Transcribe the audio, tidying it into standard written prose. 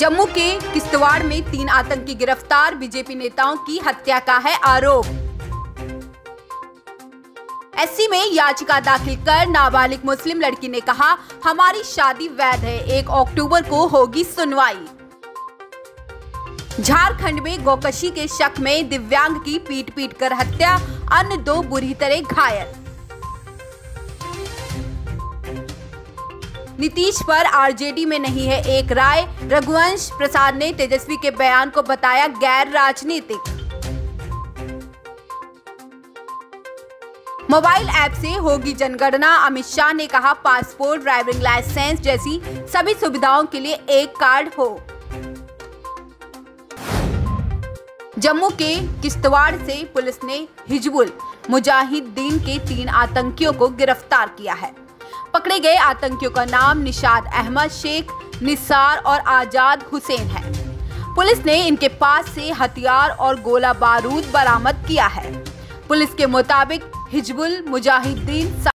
जम्मू के किश्तवाड़ में 3 आतंकी गिरफ्तार, बीजेपी नेताओं की हत्या का है आरोप। एससी में याचिका दाखिल कर नाबालिग मुस्लिम लड़की ने कहा, हमारी शादी वैध है, 1 अक्टूबर को होगी सुनवाई। झारखंड में गोकशी के शक में दिव्यांग की पीट कर हत्या, अन्य 2 बुरी तरह घायल। नीतीश पर आरजेडी में नहीं है एक राय, रघुवंश प्रसाद ने तेजस्वी के बयान को बताया गैर राजनीतिक। मोबाइल ऐप से होगी जनगणना, अमित शाह ने कहा, पासपोर्ट, ड्राइविंग लाइसेंस जैसी सभी सुविधाओं के लिए एक कार्ड हो। जम्मू के किश्तवाड़ से पुलिस ने हिजबुल मुजाहिदीन के 3 आतंकियों को गिरफ्तार किया है। पकड़े गए आतंकियों का नाम निशाद अहमद, शेख निसार और आजाद हुसैन है। पुलिस ने इनके पास से हथियार और गोला बारूद बरामद किया है। पुलिस के मुताबिक हिजबुल मुजाहिदीन